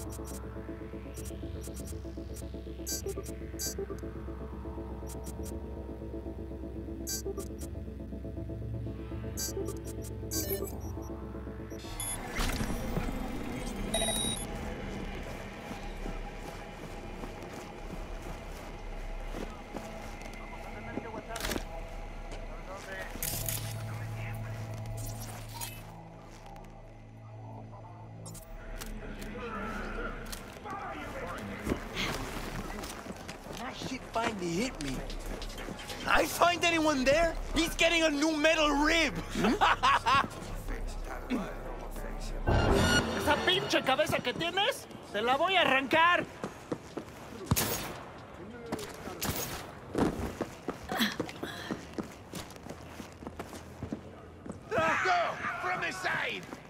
Finally hit me. I find anyone there? He's getting a new metal rib. ¿Esa pinche cabeza que tienes? ¡Te la voy a arrancar! Go! From this side!